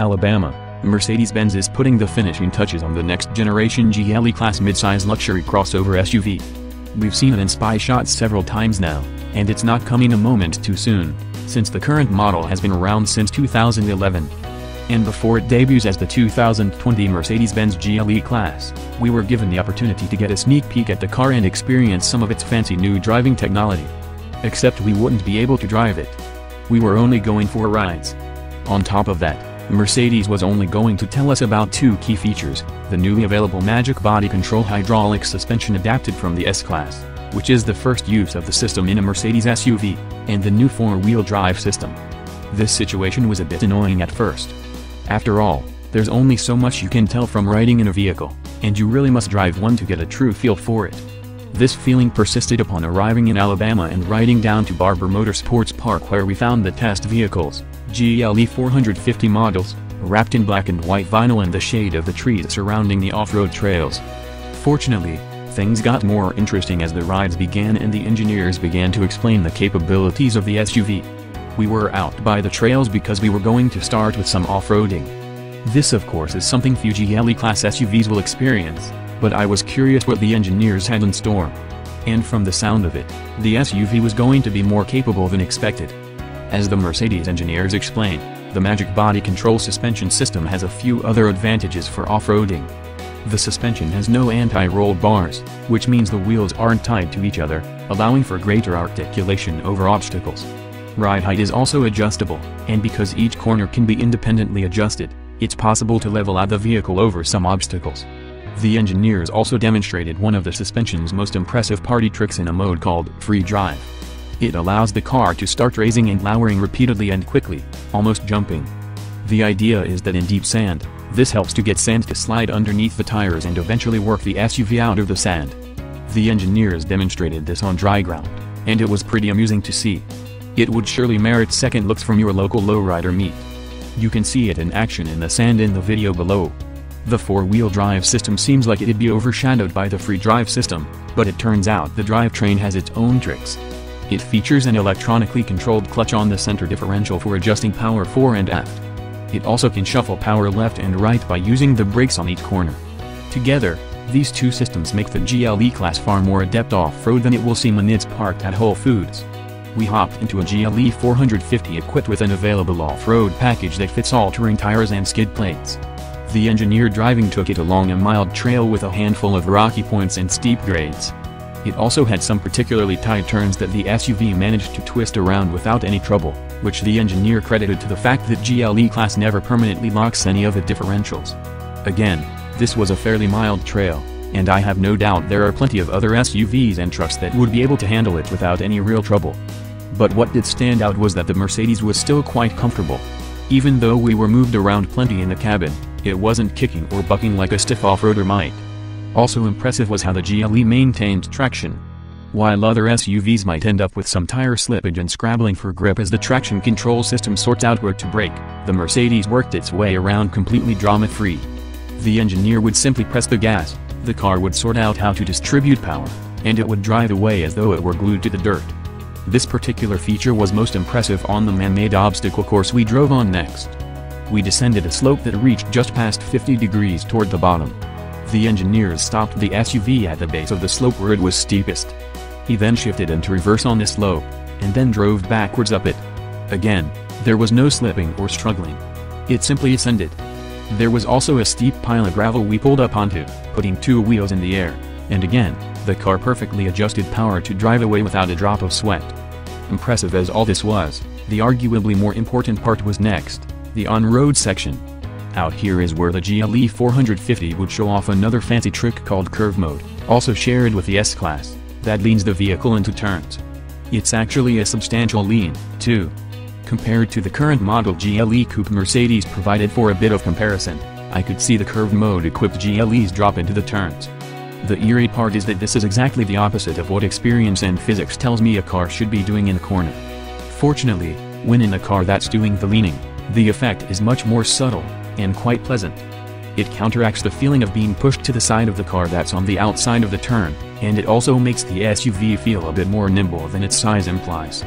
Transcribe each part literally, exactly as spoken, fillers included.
Alabama, Mercedes-Benz is putting the finishing touches on the next-generation G L E-Class midsize luxury crossover S U V. We've seen it in spy shots several times now, and it's not coming a moment too soon, since the current model has been around since two thousand eleven. And before it debuts as the two thousand twenty Mercedes-Benz G L E-Class, we were given the opportunity to get a sneak peek at the car and experience some of its fancy new driving technology. Except we wouldn't be able to drive it. We were only going for rides. On top of that, Mercedes was only going to tell us about two key features: the newly available Magic Body Control hydraulic suspension adapted from the S-Class, which is the first use of the system in a Mercedes S U V, and the new four-wheel drive system. This situation was a bit annoying at first. After all, there's only so much you can tell from riding in a vehicle, and you really must drive one to get a true feel for it. This feeling persisted upon arriving in Alabama and riding down to Barber Motorsports Park, where we found the test vehicles, G L E four fifty models, wrapped in black and white vinyl in the shade of the trees surrounding the off-road trails. Fortunately, things got more interesting as the rides began and the engineers began to explain the capabilities of the S U V. We were out by the trails because we were going to start with some off-roading. This of course is something few G L E-Class S U Vs will experience, but I was curious what the engineers had in store. And from the sound of it, the S U V was going to be more capable than expected. As the Mercedes engineers explained, the Magic Body Control suspension system has a few other advantages for off-roading. The suspension has no anti-roll bars, which means the wheels aren't tied to each other, allowing for greater articulation over obstacles. Ride height is also adjustable, and because each corner can be independently adjusted, it's possible to level out the vehicle over some obstacles. The engineers also demonstrated one of the suspension's most impressive party tricks in a mode called free drive. It allows the car to start raising and lowering repeatedly and quickly, almost jumping. The idea is that in deep sand, this helps to get sand to slide underneath the tires and eventually work the S U V out of the sand. The engineers demonstrated this on dry ground, and it was pretty amusing to see. It would surely merit second looks from your local lowrider meet. You can see it in action in the sand in the video below. The four-wheel drive system seems like it'd be overshadowed by the free drive system, but it turns out the drivetrain has its own tricks. It features an electronically controlled clutch on the center differential for adjusting power fore and aft. It also can shuffle power left and right by using the brakes on each corner. Together, these two systems make the G L E-Class far more adept off-road than it will seem when it's parked at Whole Foods. We hopped into a G L E four fifty equipped with an available off-road package that fits all terrain tires and skid plates. The engineer driving took it along a mild trail with a handful of rocky points and steep grades. It also had some particularly tight turns that the S U V managed to twist around without any trouble, which the engineer credited to the fact that G L E-Class never permanently locks any of the differentials. Again, this was a fairly mild trail, and I have no doubt there are plenty of other S U Vs and trucks that would be able to handle it without any real trouble. But what did stand out was that the Mercedes was still quite comfortable. Even though we were moved around plenty in the cabin, it wasn't kicking or bucking like a stiff off-roader might. Also impressive was how the G L E maintained traction. While other S U Vs might end up with some tire slippage and scrabbling for grip as the traction control system sorts out where to brake, the Mercedes worked its way around completely drama-free. The engineer would simply press the gas, the car would sort out how to distribute power, and it would drive away as though it were glued to the dirt. This particular feature was most impressive on the man-made obstacle course we drove on next. We descended a slope that reached just past fifty degrees toward the bottom. The engineers stopped the S U V at the base of the slope where it was steepest. He then shifted into reverse on the slope, and then drove backwards up it. Again, there was no slipping or struggling. It simply ascended. There was also a steep pile of gravel we pulled up onto, putting two wheels in the air, and again, the car perfectly adjusted power to drive away without a drop of sweat. Impressive as all this was, the arguably more important part was next, the on-road section. Out here is where the G L E four fifty would show off another fancy trick called curve mode, also shared with the S-Class, that leans the vehicle into turns. It's actually a substantial lean, too. Compared to the current model G L E Coupe Mercedes provided for a bit of comparison, I could see the curve mode equipped G L Es drop into the turns. The eerie part is that this is exactly the opposite of what experience and physics tells me a car should be doing in a corner. Fortunately, when in a car that's doing the leaning, the effect is much more subtle, and quite pleasant. It counteracts the feeling of being pushed to the side of the car that's on the outside of the turn, and it also makes the S U V feel a bit more nimble than its size implies.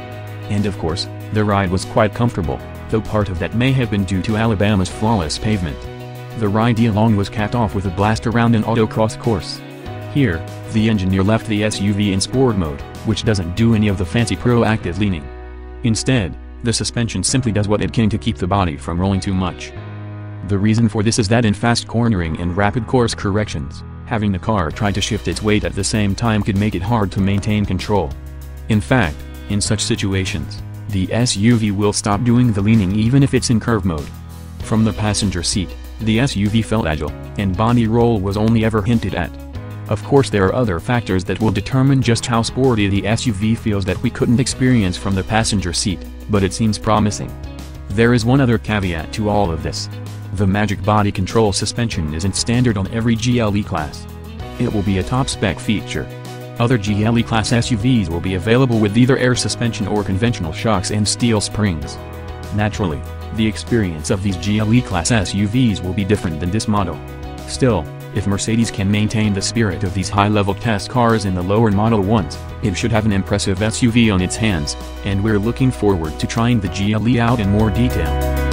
And of course, the ride was quite comfortable, though part of that may have been due to Alabama's flawless pavement. The ride along was capped off with a blast around an autocross course. Here, the engineer left the S U V in sport mode, which doesn't do any of the fancy proactive leaning. Instead, the suspension simply does what it can to keep the body from rolling too much. The reason for this is that in fast cornering and rapid course corrections, having the car try to shift its weight at the same time could make it hard to maintain control. In fact, in such situations, the S U V will stop doing the leaning even if it's in curve mode. From the passenger seat, the S U V felt agile, and body roll was only ever hinted at. Of course, there are other factors that will determine just how sporty the S U V feels that we couldn't experience from the passenger seat, but it seems promising. There is one other caveat to all of this. The Magic Body Control suspension isn't standard on every G L E class. It will be a top-spec feature. Other G L E-Class S U Vs will be available with either air suspension or conventional shocks and steel springs. Naturally, the experience of these G L E-Class S U Vs will be different than this model. Still, if Mercedes can maintain the spirit of these high-level test cars in the lower Model ones, it should have an impressive S U V on its hands, and we're looking forward to trying the G L E out in more detail.